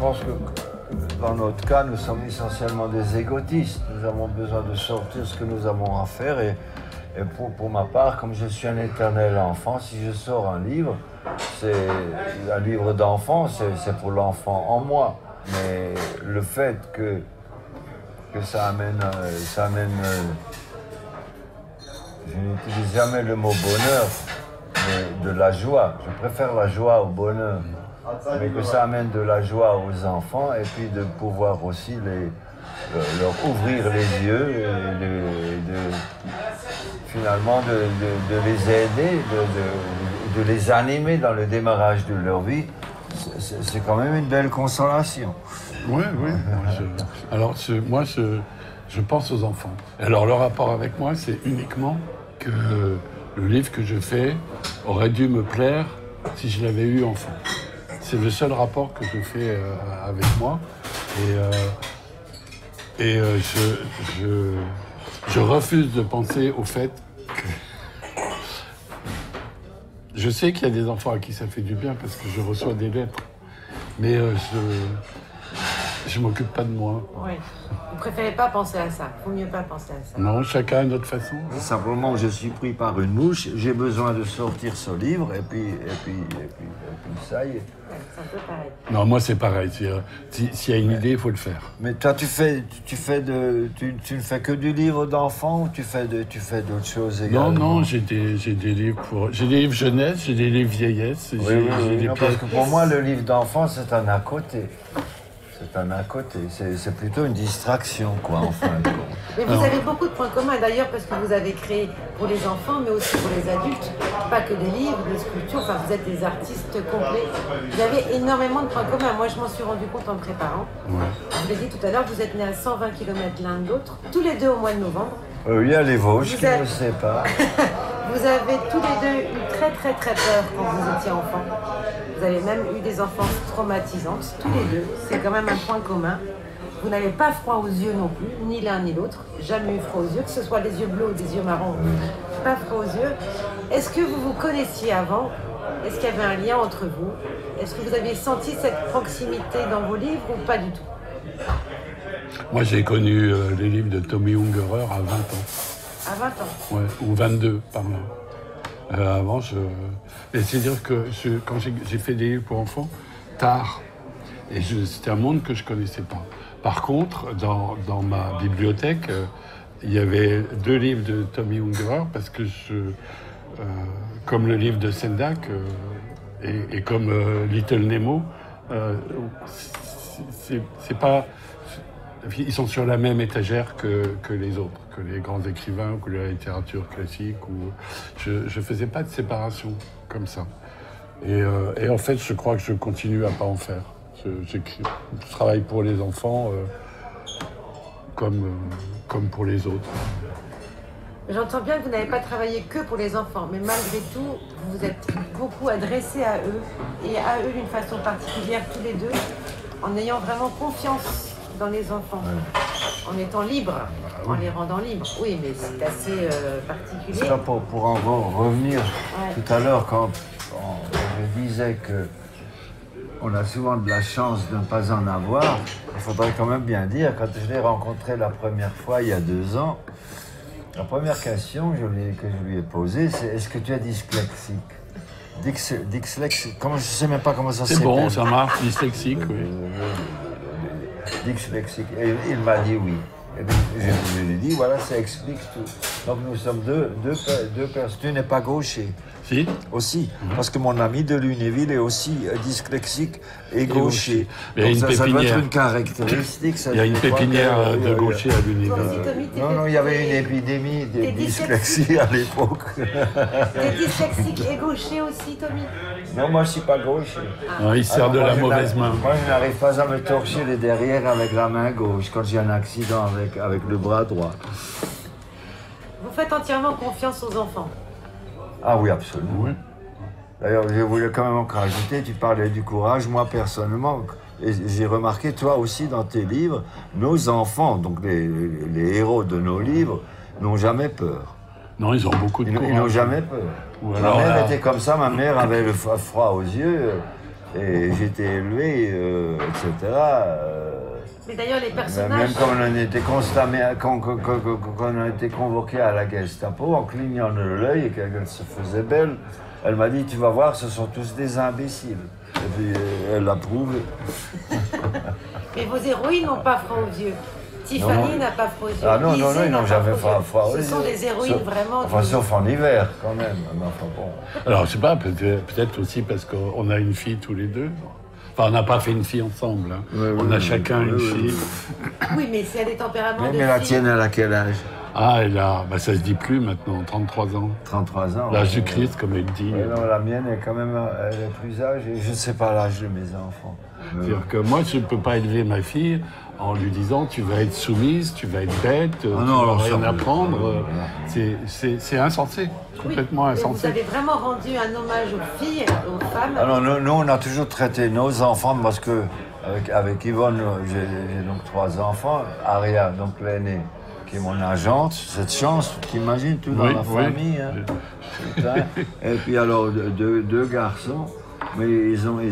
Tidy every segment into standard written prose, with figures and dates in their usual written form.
pense que dans notre cas, nous sommes essentiellement des égotistes. Nous avons besoin de sortir ce que nous avons à faire. Et pour ma part, comme je suis un éternel enfant, si je sors un livre, c'est un livre d'enfant, c'est pour l'enfant en moi. Mais le fait que ça amène je n'utilise jamais le mot bonheur, mais de la joie. Je préfère la joie au bonheur. Mais que ça amène de la joie aux enfants et puis de pouvoir aussi leur ouvrir les yeux et finalement de les aider, de les animer dans le démarrage de leur vie. C'est quand même une belle consolation. Oui. Moi, je pense aux enfants. Alors, le rapport avec moi, c'est uniquement que le livre que je fais aurait dû me plaire si je l'avais eu enfant. C'est le seul rapport que je fais avec moi. Et je refuse de penser au fait que... Je sais qu'il y a des enfants à qui ça fait du bien parce que je reçois des lettres. Mais je m'occupe pas de moi. Oui. Vous préférez pas penser à ça. Faut mieux pas penser à ça. Non, chacun a notre façon. Simplement, je suis pris par une mouche, j'ai besoin de sortir ce livre, et puis ça y est. Ouais, c'est un peu pareil. Non, moi c'est pareil. S'il y a une idée, il faut le faire. Mais toi, tu ne fais que du livre d'enfant ou tu fais d'autres choses également? Non, j'ai des livres j'ai des livres jeunesse, j'ai des livres vieillesse. Oui, non, parce que pour moi, le livre d'enfant, c'est un à côté. C'est un à côté, c'est plutôt une distraction, quoi, en fin de compte. Mais vous avez beaucoup de points communs, d'ailleurs, parce que vous avez créé pour les enfants, mais aussi pour les adultes, pas que des livres, des sculptures, enfin, vous êtes des artistes complets. Vous avez énormément de points communs. Moi, je m'en suis rendu compte en préparant. Ouais. Je l'ai dit tout à l'heure, vous êtes nés à 120 km l'un de l'autre, tous les deux au mois de novembre. Il y a les Vosges qui ne sait pas. Vous avez tous les deux eu très très très peur quand vous étiez enfants. Vous avez même eu des enfances traumatisantes, tous les deux. C'est quand même un point commun. Vous n'avez pas froid aux yeux non plus, ni l'un ni l'autre. Jamais eu froid aux yeux, que ce soit des yeux bleus ou des yeux marrons. Pas froid aux yeux. Est-ce que vous vous connaissiez avant? Est-ce qu'il y avait un lien entre vous? Est-ce que vous aviez senti cette proximité dans vos livres ou pas du tout? Moi, j'ai connu les livres de Tommy Ungerer à 20 ans. À 20 ans? Ouais, ou 22, par là. Avant, Et c'est-à-dire que quand j'ai fait des livres pour enfants, tard, et c'était un monde que je ne connaissais pas. Par contre, dans ma bibliothèque, il y avait 2 livres de Tommy Ungerer, parce que comme le livre de Sendak et comme Little Nemo, c'est pas... Ils sont sur la même étagère que les autres, que les grands écrivains, ou que la littérature classique. Je ne faisais pas de séparation comme ça. Et en fait, je crois que je continue à pas en faire. Je travaille pour les enfants comme pour les autres. J'entends bien que vous n'avez pas travaillé que pour les enfants, mais malgré tout, vous vous êtes beaucoup adressé à eux, et à eux d'une façon particulière, tous les deux, en ayant vraiment confiance dans les enfants, en étant libre, en les rendant libres. Oui, mais c'est assez particulier. C'est pas pour en revenir tout à l'heure, quand je disais que on a souvent de la chance de ne pas en avoir, il faudrait quand même bien dire, quand je l'ai rencontré la première fois, il y a 2 ans, la première question que je lui ai posée, c'est: est-ce que tu es dyslexique? Dyslexique, je ne sais même pas comment ça s'appelle. C'est bon, ça marche, dyslexique, oui. Dyslexique. Et il m'a dit oui. Et puis, je lui ai dit, voilà, ça explique tout. Donc nous sommes deux personnes. Tu n'es pas gaucher. Si. Aussi. Parce que mon ami de Lunéville est aussi dyslexique et gaucher. Donc ça doit être une caractéristique. Il y a une pépinière de gaucher à Lunéville. Non, il y avait une épidémie de dyslexie à l'époque. T'es dyslexique et gaucher aussi, Tommy? Non, moi je ne suis pas gaucher. Non, il sert de la mauvaise main. Moi je n'arrive pas à me torcher le derrière avec la main gauche quand j'ai un accident avec le bras droit. Vous faites entièrement confiance aux enfants? Ah oui, absolument. Oui. D'ailleurs, je voulais quand même encore ajouter, tu parlais du courage. Moi, personnellement, et j'ai remarqué, toi aussi, dans tes livres, nos enfants, donc les héros de nos livres, n'ont jamais peur. Non, ils ont beaucoup de courage. Ils n'ont jamais peur. Ma mère était comme ça, ma mère avait le froid aux yeux. Et j'étais élevé, etc. Mais d'ailleurs, les Même personnages. quand on était constamment, quand on a été convoqué à la Gestapo, en clignant de l'œil et qu'elle se faisait belle, elle m'a dit, tu vas voir, ce sont tous des imbéciles. Et puis elle l'a prouvé. Mais vos héroïnes n'ont pas froid aux yeux. Tiffany n'a pas froid aux yeux. Ah non, Isée ils n'a n'ont pas jamais froid aux yeux. froid aux yeux. Ce sont des héroïnes vraiment. Enfin, sauf en hiver, quand même. Mais enfin, bon. Alors, je sais pas, peut-être aussi parce qu'on a une fille tous les deux. Enfin, on n'a pas fait une fille ensemble. Hein. On a chacun une fille. Oui, mais c'est à des tempéraments de Mais la filles. tienne, elle a quel âge? Ah, elle a, ça se dit plus maintenant, 33 ans. 33 ans. L'âge du Christ, comme elle dit. Ouais, non, la mienne est quand même, elle est plus âgée. Je ne sais pas l'âge de mes enfants. C'est-à-dire que moi, je ne peux pas élever ma fille en lui disant tu vas être soumise, tu vas être bête, tu non, vas alors rien ça, apprendre. C'est insensé, complètement Mais insensé. vous avez vraiment rendu un hommage aux filles, aux femmes. Alors, nous, on a toujours traité nos enfants parce que, avec Yvonne, j'ai donc 3 enfants. Aria, donc l'aînée, qui est mon agente. Cette chance, t'imagines, tout dans Oui, la oui. famille. Hein. Putain. Et puis alors, deux garçons. Mais ils ont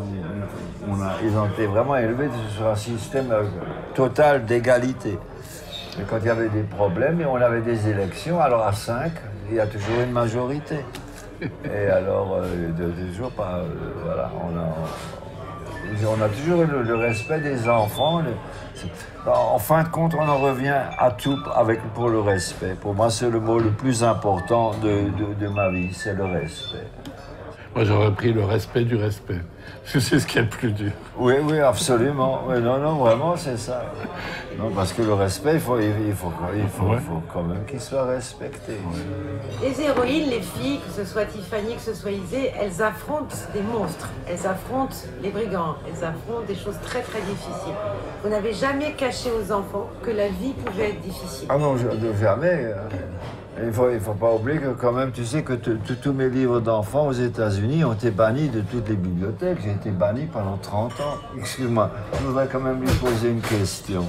été vraiment élevés sur un système total d'égalité. Et quand il y avait des problèmes, et on avait des élections, alors à 5, il y a toujours une majorité. Et alors, toujours pas. Voilà, on a toujours eu le respect des enfants. En fin de compte, on en revient à tout pour le respect. Pour moi, c'est le mot le plus important de ma vie, c'est le respect. Moi, j'aurais pris le respect du respect. Parce que c'est ce qui est le plus dur. Oui, absolument. Oui, non, vraiment, c'est ça. Non, parce que le respect, il faut quand même qu'il soit respecté. Les héroïnes, les filles, que ce soit Tiffany, que ce soit Isée, elles affrontent des monstres, elles affrontent les brigands, elles affrontent des choses très très difficiles. Vous n'avez jamais caché aux enfants que la vie pouvait être difficile. Ah non, jamais. Il faut pas oublier que quand même, tu sais que tous mes livres d'enfants aux États-Unis ont été bannis de toutes les bibliothèques. J'ai été banni pendant 30 ans. Excuse-moi, je voudrais quand même lui poser une question.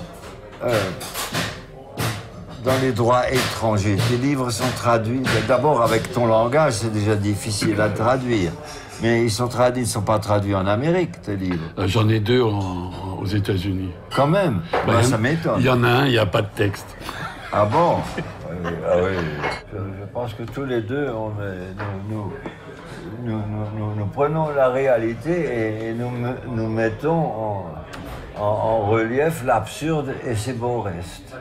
Dans les droits étrangers, tes livres sont traduits. D'abord, avec ton langage, c'est déjà difficile à traduire. Mais ils sont traduits, ils ne sont pas traduits en Amérique, tes livres. J'en ai 2 aux États-Unis. Quand même, ça m'étonne. Il y en a un, il n'y a pas de texte. Ah bon? Ah oui. Je pense que tous les deux, nous prenons la réalité et nous mettons en relief l'absurde et ses beaux restes.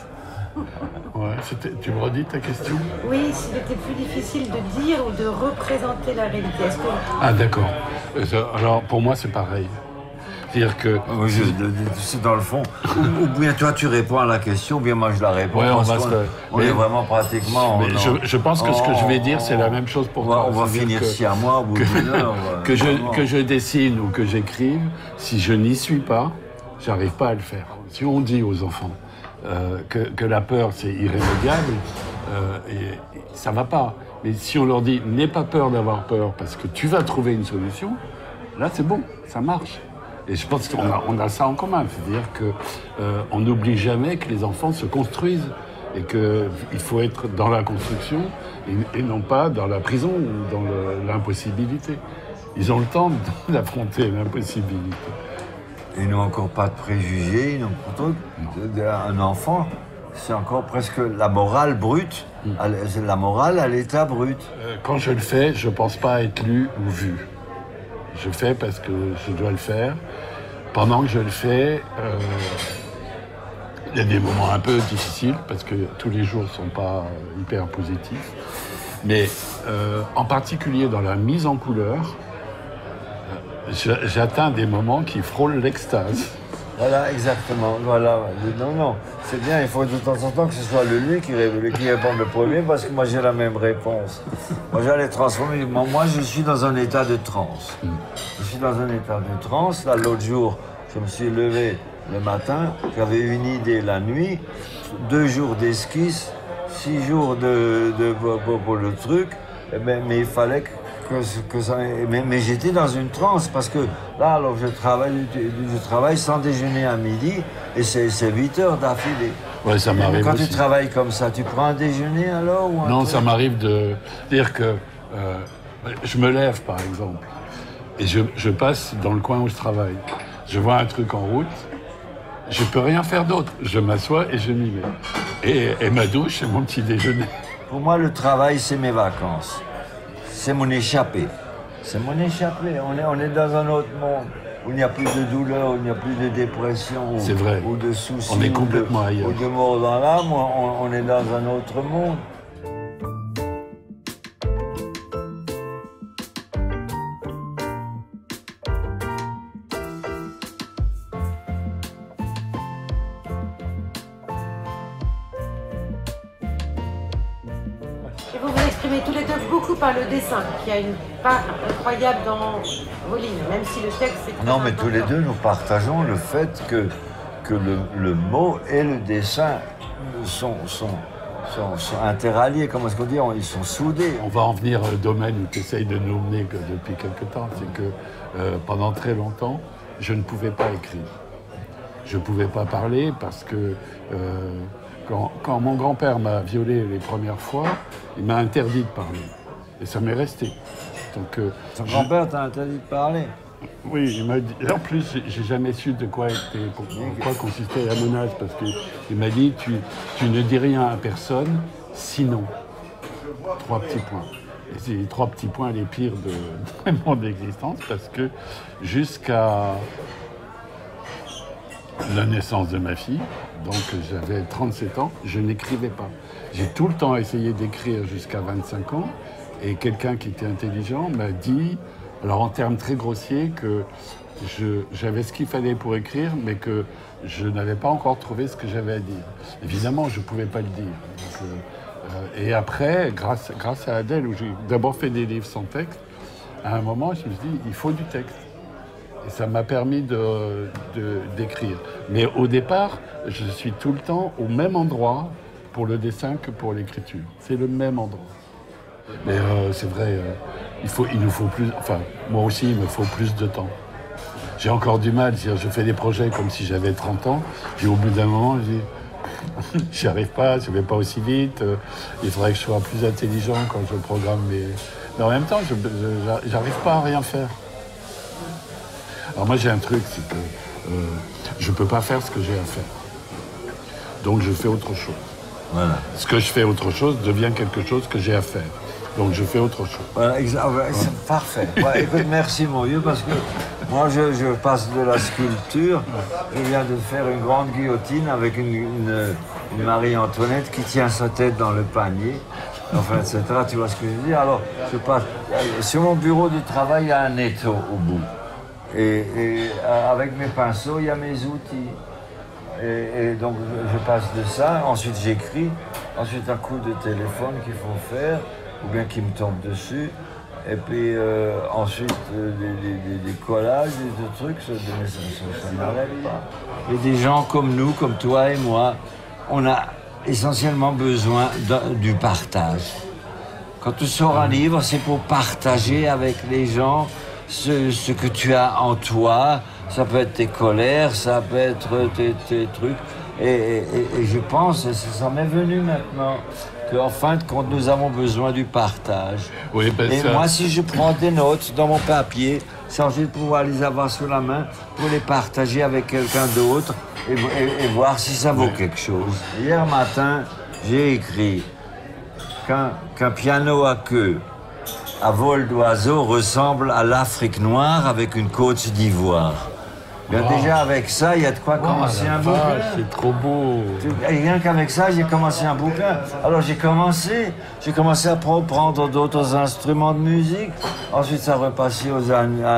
Ouais, tu me redis ta question? Oui, s'il était plus difficile de dire ou de représenter la réalité. Est-ce que... Ah d'accord. Alors pour moi c'est pareil. C'est-à-dire que... C'est dans le fond. Ou bien toi tu réponds à la question, ou bien moi je la réponds. Ouais, on est vraiment pratiquement... Mais je pense que ce que je vais dire c'est la même chose pour toi. On va finir siamois au bout d'une heure. Que je dessine ou que j'écrive, si je n'y suis pas, j'arrive pas à le faire. Si on dit aux enfants que la peur c'est irrémédiable, et ça va pas. Mais si on leur dit n'aie pas peur d'avoir peur parce que tu vas trouver une solution, là c'est bon, ça marche. Et je pense qu'on a ça en commun, c'est-à-dire qu'on n'oublie jamais que les enfants se construisent et qu'il faut être dans la construction et non pas dans la prison ou dans l'impossibilité. Ils ont le temps d'affronter l'impossibilité. Ils n'ont encore pas de préjugés, ils n'ont un enfant, c'est encore presque la morale brute, c'est la morale à l'état brut. Quand je le fais, je ne pense pas à être lu ou vu. Je fais parce que je dois le faire. Pendant que je le fais, il y a des moments un peu difficiles parce que tous les jours ne sont pas hyper positifs. Mais en particulier dans la mise en couleur, j'atteins des moments qui frôlent l'extase. Voilà, exactement. Voilà. Non, c'est bien, il faut de temps en temps que ce soit lui qui répond le premier parce que moi j'ai la même réponse. Moi j'allais transformer. Moi je suis dans un état de transe. Je suis dans un état de transe. Là, l'autre jour, je me suis levé le matin, j'avais une idée la nuit, 2 jours d'esquisse, 6 jours pour le truc, mais il fallait que ça... Mais j'étais dans une transe parce que là, alors je travaille sans déjeuner à midi et c'est 8 heures d'affilée. Ouais, ça m'arrive Quand aussi. tu travailles comme ça, tu prends un déjeuner alors ou Non, ça m'arrive de dire que je me lève, par exemple, Et je passe dans le coin où je travaille. Je vois un truc en route, je peux rien faire d'autre. Je m'assois et je m'y mets. Et ma douche, c'est mon petit déjeuner. Pour moi, le travail, c'est mes vacances. C'est mon échappée. C'est mon échappée. On est dans un autre monde où il n'y a plus de douleur, où il n'y a plus de dépression, C'est vrai. Ou de soucis, On est complètement ailleurs. Ou de mort dans l'âme. On est dans un autre monde. Et vous vous exprimez tous les deux beaucoup par le dessin, qui a une part incroyable dans vos lignes, même si le texte est très Non, mais tous les important. deux, nous partageons le fait que le mot et le dessin sont interalliés. Comment est-ce qu'on dit? Ils sont soudés. On va en venir au domaine où tu essayes de nous mener depuis quelque temps. C'est que pendant très longtemps, je ne pouvais pas écrire. Je ne pouvais pas parler parce que quand mon grand-père m'a violé les premières fois, il m'a interdit de parler. Et ça m'est resté. Donc, Ton grand-père t'a interdit de parler. oui, il m'a dit. En plus, j'ai jamais su de quoi en quoi consistait la menace, parce qu'il m'a dit tu ne dis rien à personne, sinon. 3 petits points. Et c'est les 3 petits points les pires de mon existence, parce que jusqu'à la naissance de ma fille, donc j'avais 37 ans, je n'écrivais pas. J'ai tout le temps essayé d'écrire jusqu'à 25 ans, et quelqu'un qui était intelligent m'a dit, alors en termes très grossiers, que j'avais ce qu'il fallait pour écrire, mais que je n'avais pas encore trouvé ce que j'avais à dire. Évidemment, je ne pouvais pas le dire. Donc, et après, grâce à Adèle, où j'ai d'abord fait des livres sans texte, à un moment, je me suis dit, il faut du texte. Et ça m'a permis d'écrire. Mais au départ, je suis tout le temps au même endroit pour le dessin que pour l'écriture. C'est le même endroit. Mais c'est vrai, il nous faut plus... Enfin, moi aussi, il me faut plus de temps. J'ai encore du mal. Je fais des projets comme si j'avais 30 ans. Puis au bout d'un moment, je dis, j'y arrive pas, je ne vais pas aussi vite. Il faudrait que je sois plus intelligent quand je programme mes... Mais en même temps, je n'arrive pas à rien faire. Alors moi j'ai un truc, c'est que je ne peux pas faire ce que j'ai à faire. Donc je fais autre chose. Voilà. Ce que je fais autre chose devient quelque chose que j'ai à faire. Donc je fais autre chose. Voilà, c'est parfait. Ouais, écoute, merci mon vieux, parce que moi je passe de la sculpture. Je viens de faire une grande guillotine avec une Marie-Antoinette qui tient sa tête dans le panier. Enfin, etc. Tu vois ce que je veux dire? Alors, je passe. Sur mon bureau de travail, il y a un étau au bout. Et avec mes pinceaux, il y a mes outils. Et donc, je passe de ça. Ensuite, j'écris. Ensuite, un coup de téléphone qu'il faut faire, ou bien qui me tombe dessus. Et puis, ensuite, des collages, des trucs. Ça n'arrête pas. Et des gens comme nous, comme toi et moi, on a essentiellement besoin du partage. Quand tu sors un livre, c'est pour partager avec les gens ce que tu as en toi. Ça peut être tes colères, ça peut être tes trucs. Et je pense, et ça m'est venu maintenant, qu'en fin de compte, nous avons besoin du partage. Oui, ben et ça... moi, si je prends des notes dans mon papier, c'est ensuite de pouvoir les avoir sous la main pour les partager avec quelqu'un d'autre et voir si ça vaut quelque chose. Hier matin, j'ai écrit qu'un piano à queue à vol d'oiseau ressemble à l'Afrique noire avec une côte d'ivoire. Bien, déjà avec ça, il y a de quoi commencer un bouquin. C'est trop beau. Et rien qu'avec ça, j'ai commencé un bouquin. Alors j'ai commencé à prendre d'autres instruments de musique. Ensuite, ça repassait aux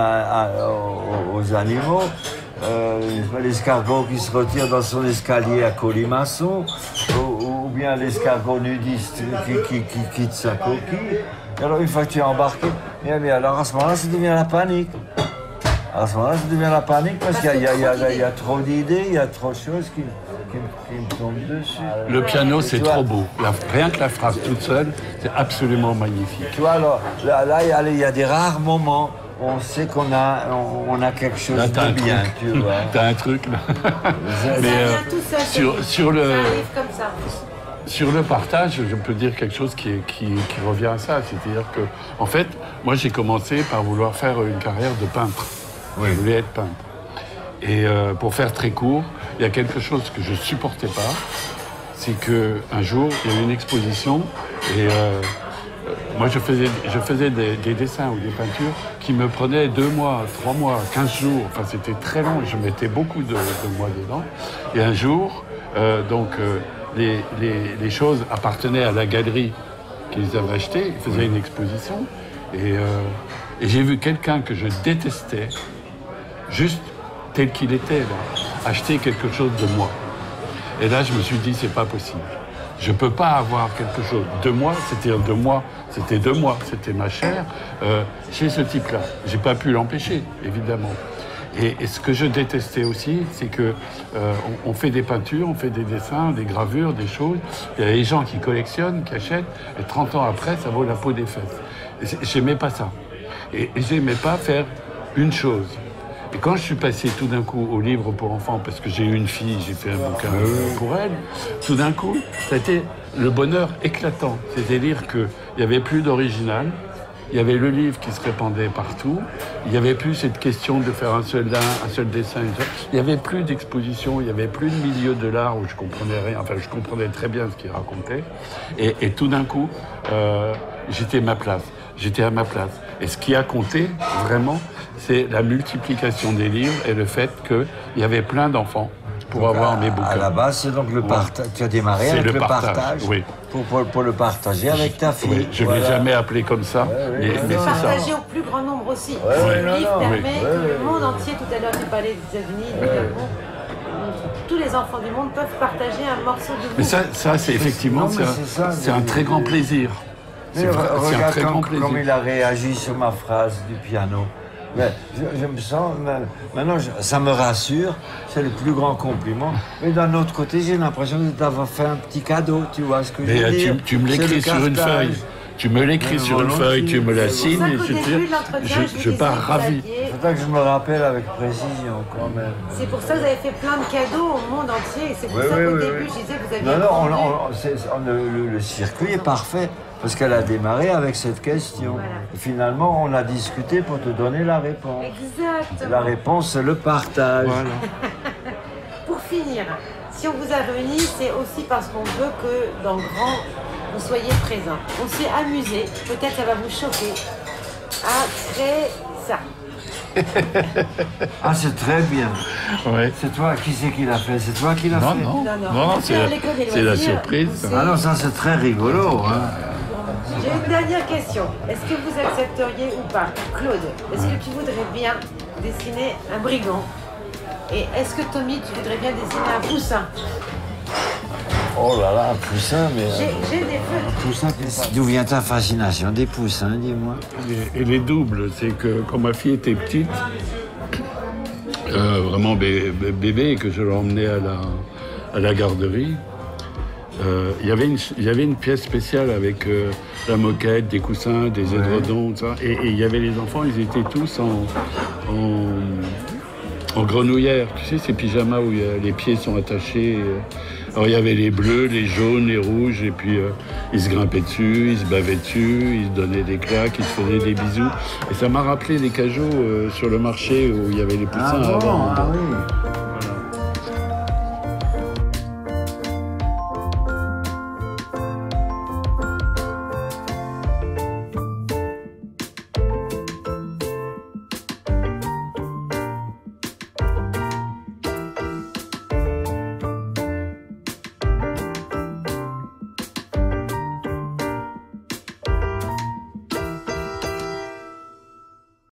animaux. L'escargot qui se retire dans son escalier à colimaçon, ou bien l'escargot nudiste qui quitte sa coquille. Alors une fois que tu es embarqué, alors à ce moment-là, ça devient la panique. À ce moment-là, ça devient la panique parce qu'il y a trop d'idées, il y a trop de choses qui me tombent dessus. Le piano, c'est trop beau. Rien que la phrase toute seule, c'est absolument magnifique. Tu vois, alors là, il y a des rares moments où on sait qu'on a quelque chose là, de bien, tu vois. T'as un truc, là. Mais sur le... Ça arrive comme ça. Sur le partage, je peux dire quelque chose qui revient à ça. C'est-à-dire que, en fait, moi, j'ai commencé par vouloir faire une carrière de peintre. Oui. Je voulais être peintre. Et pour faire très court, il y a quelque chose que je supportais pas. C'est qu'un jour, il y a eu une exposition et moi, je faisais des dessins ou des peintures qui me prenaient 2 mois, 3 mois, 15 jours. Enfin, c'était très long. Je mettais beaucoup de mois dedans. Et un jour, les choses appartenaient à la galerie qu'ils avaient achetée. Ils faisaient une exposition. Et j'ai vu quelqu'un que je détestais, juste tel qu'il était, là, acheter quelque chose de moi. Et là, je me suis dit, c'est pas possible. Je ne peux pas avoir quelque chose de moi, c'était ma chair, chez ce type-là. Je n'ai pas pu l'empêcher, évidemment. Et ce que je détestais aussi, c'est que on fait des peintures, on fait des dessins, des gravures, des choses. Il y a des gens qui collectionnent, qui achètent, et 30 ans après, ça vaut la peau des fesses. J'aimais pas ça. Et j'aimais pas faire une chose. Et quand je suis passé tout d'un coup au livre pour enfants, parce que j'ai eu une fille, j'ai fait un bouquin pour elle, tout d'un coup, ça a été le bonheur éclatant. C'est-à-dire qu'il n'y avait plus d'original, il y avait le livre qui se répandait partout, il n'y avait plus cette question de faire un seul dessin, il n'y avait plus d'exposition, il n'y avait plus de milieu de l'art où je comprenais rien, enfin je comprenais très bien ce qu'il racontait, et tout d'un coup, j'étais à ma place. Et ce qui a compté, vraiment, c'est la multiplication des livres et le fait qu'il y avait plein d'enfants pour avoir mes bouquins. À la base, c'est donc le partage. Tu as démarré avec le partage oui. pour le partager avec ta fille. Oui, je ne l'ai jamais appelé comme ça, mais c'est ça. Partager au plus grand nombre aussi. Ouais, Le livre permet que le monde oui. entier, tout à l'heure tu parlais des États-Unis, du Japon, tous les enfants du monde peuvent partager un morceau de vous. Mais ça c'est effectivement, c'est un très grand plaisir. Mais regarde comme il a réagi sur ma phrase du piano. Mais je me sens, maintenant ça me rassure, c'est le plus grand compliment. Mais d'un autre côté, j'ai l'impression d'avoir fait un petit cadeau, tu vois ce que je veux dire. Tu me l'écris sur une feuille. Tu me l'écris sur une feuille, tu me la signes et je pars ravi. Il faudra que je me rappelle avec précision quand même. C'est pour ça que vous avez fait plein de cadeaux au monde entier. C'est pour ça qu'au début, je disais que vous aviez... Le circuit est parfait. Parce qu'elle a démarré avec cette question. Voilà. Et finalement, on a discuté pour te donner la réponse. Exactement. La réponse, c'est le partage. Voilà. Pour finir, si on vous a réunis, c'est aussi parce qu'on veut que dans le grand, vous soyez présents. On s'est amusé, peut-être ça va vous choquer, à créer ça. Ah, c'est très bien. Ouais. C'est toi, qui c'est qui l'a fait? C'est toi qui l'as fait? Non, c'est la surprise. Ah non, ça c'est très rigolo. Hein. J'ai une dernière question. Est-ce que vous accepteriez ou pas, Claude, est-ce que tu voudrais bien dessiner un brigand? Et est-ce que Tommy, tu voudrais bien dessiner un poussin? Oh là là, un poussin, mais... J'ai des feux. Poussin, d'où vient ta fascination des poussins, dis-moi? Et les doubles, c'est que quand ma fille était petite, vraiment bébé, et que je l'emmenais à la garderie, il y avait une pièce spéciale avec la moquette, des coussins, des édredons, ça. Et il y avait les enfants, ils étaient tous en grenouillère. Tu sais, ces pyjamas où les pieds sont attachés. Alors il y avait les bleus, les jaunes, les rouges, et puis ils se grimpaient dessus, ils se bavaient dessus, ils se donnaient des claques, ils se faisaient des bisous. Et ça m'a rappelé les cajots sur le marché où il y avait les poussins avant. Ah oui.